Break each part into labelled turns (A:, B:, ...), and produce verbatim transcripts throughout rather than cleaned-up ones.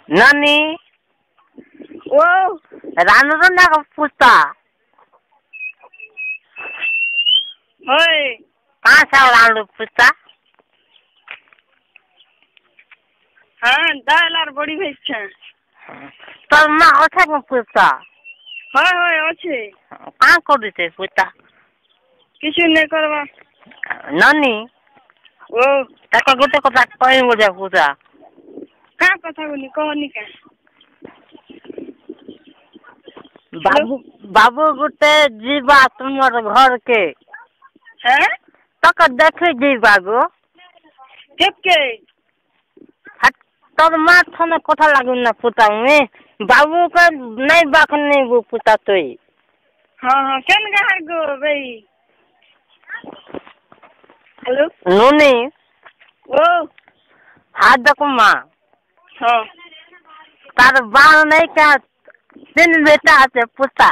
A: नानी
B: ओ
A: रानू तो ना पूछता
B: होय
A: कहाँ से रानू पूछता
B: हाँ दाल और बड़ी भेज छे
A: तो माँ अच्छा क्यों पूछता
B: होय होय अच्छे
A: कहाँ कर देते पूछता
B: किसी नहीं करवा
A: नानी
B: ओ
A: ताको गोटे कथा कहीं बोझा पूछा
B: कहाँ कथा बोली कहनी का
A: बाबू बाबू गोटे जीवा तुम्हारे घर के
B: हैं
A: तक देखे जीवा गो
B: केप के
A: हट तब माँ थाने कथा लागू ना पूछा में बाबू का नहीं बाक नहीं वो पूछा तो ही
B: हाँ हाँ केन गहर गो भाई हेलो
A: नूनी
B: ओ
A: हाथ देखो माँ
B: हाँ
A: तार बाल नहीं क्या तीन बेटा से पूछा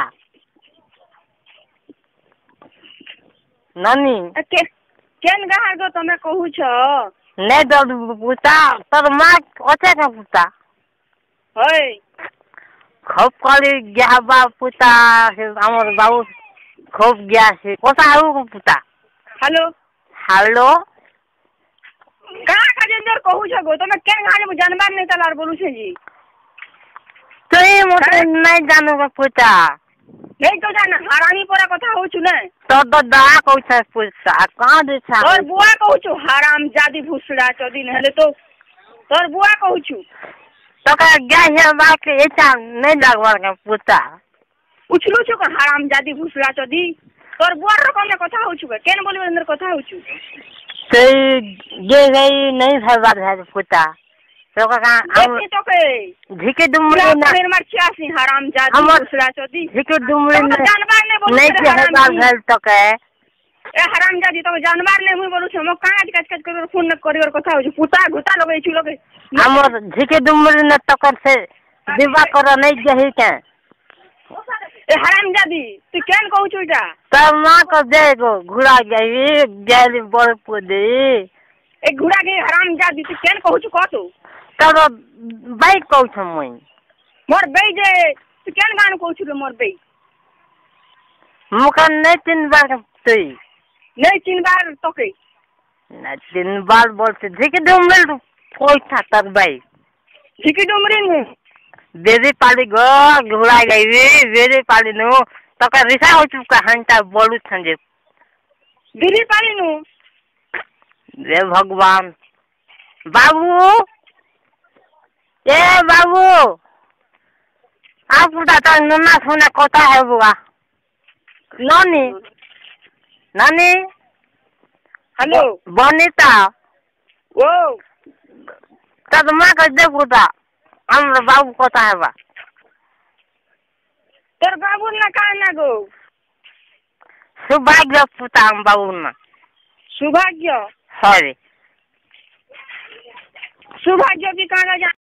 A: नानी
B: के केन गहर गो तमे कहू छ
A: नहीं दर्द पूछा तर माँ अच्छे का पूछा
B: होय
A: खूब कली गया बा पूछा हमारे बाबू खूब गया से कोसा है वो पूछा
B: हेलो
A: हेलो
B: कहाँ का जेंदर कहू छ गो तमे केन गहर में जानबार नहीं तलार बोलू छे जी
A: तो ये मुझे नहीं जानू का पूछा
B: नहीं तो जाना हरानी परा कथा हो छु ने
A: तो तो दा कोई पूछा कहाँ दे छा
B: और बुआ कहू छु हराम जादी भूसड़ा चोदी ने तो तोर बुआ कहू छु
A: तो का गया है बा के ऐसा नहीं लगवा का पूछा
B: उछलू छु का हराम जादी भूसड़ा चोदी तोर बुआ रकम में कथा हो छु केन बोली अंदर कथा हो छु
A: तो ये गई नहीं फरवा है पूछा तो का हम
B: देखी तो के
A: झिके डुमरी ना
B: निर्मर छियासी हराम जादी
A: हम
B: भूसड़ा चोदी
A: झिके डुमरी
B: तो
A: ना
B: जानबार ने बोलू
A: नहीं के हजार भेल तो के
B: ए हराम जादी तो जानबार ने मुई बोलू छु मो कहाँ कच कच कर फोन न करिवर कथा हो छु पुता घुता लगे छु लगे
A: हमर झिके डुमरी न तकर से दिवा कर नहीं जही के
B: ए हराम जादी तू केन कहू छु इटा
A: तब माँ को देखो घुड़ा गई गैली बड़ पुदी
B: ए घुड़ा के हराम जादी तू केन कहू छु कह तू
A: तब बाइक कहू छ मुई
B: मोर बई जे तू केन गान कहू छु मोर बई
A: मुका नहीं तीन बार तुई
B: नहीं तीन बार तो के
A: ना तीन बार बोलते झिके डुमरी कोई था तक बाई
B: झिकी डुमरी में
A: बेरी पाली गो घुड़ा गई बेरी पाली नु तक रिसा हो चुका हंटा बोलू छंजे
B: दिली पाली नु
A: रे भगवान बाबू ए बाबू आप दाता नन्ना सोना कोता है बुआ नानी नानी
B: हेलो
A: बनीता
B: ओ
A: तब माँ का देखूता हम बाबू कोता है बा
B: तोर बाबू ना का ना गो
A: सुभाग्य पुता हम बाबू ना
B: सौभाग्य
A: सॉरी
B: सौभाग्य की कहा